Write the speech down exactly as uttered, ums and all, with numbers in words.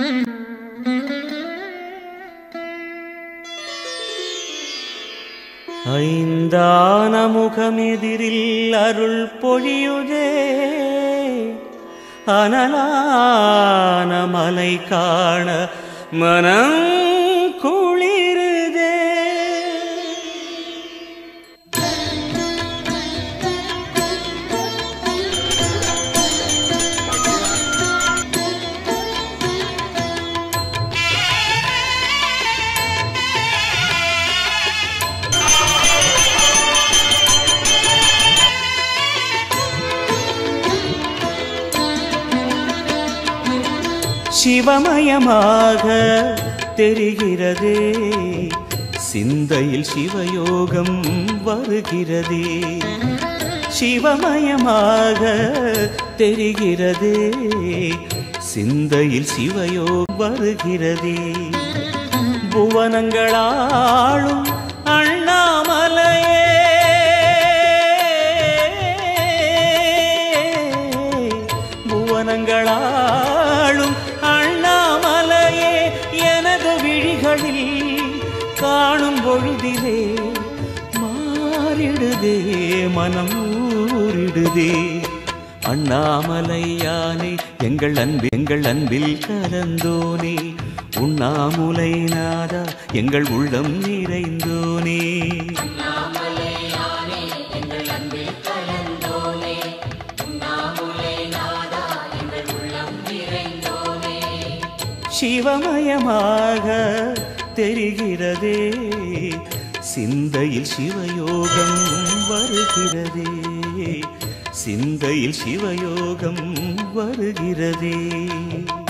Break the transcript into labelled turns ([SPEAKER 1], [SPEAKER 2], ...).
[SPEAKER 1] ஐந்தான முகமெதிரில் அருள் பொழியுதே அனலான மலை காண மனம் குளிருதே. சிவமயமாக தெரிகிறதே சிந்தையில் சிவயோகம் வருகிறதே. சிவமயமாக தெரிகிறதே சிந்தையில் சிவயோகம் வருகிறதே. புவனங்களாளும் அண்ணாமலையே புவனங்களாளும் அண்ணாமலையே எனது விழிகளில் காணும் பொழுதிலே மாறிடுதே மனம் ஊறிடுதே. அண்ணாமலையானே எங்கள் அன்பு எங்கள் அன்பில் கலந்தோனே உண்ணாமுலை நாதா எங்கள் உள்ளம் நிறைந்தோனே. சிவமயமாக தெரிகிறதே சிந்தையில் சிவயோகம் வருகிறதே சிந்தையில் சிவயோகம் வருகிறதே.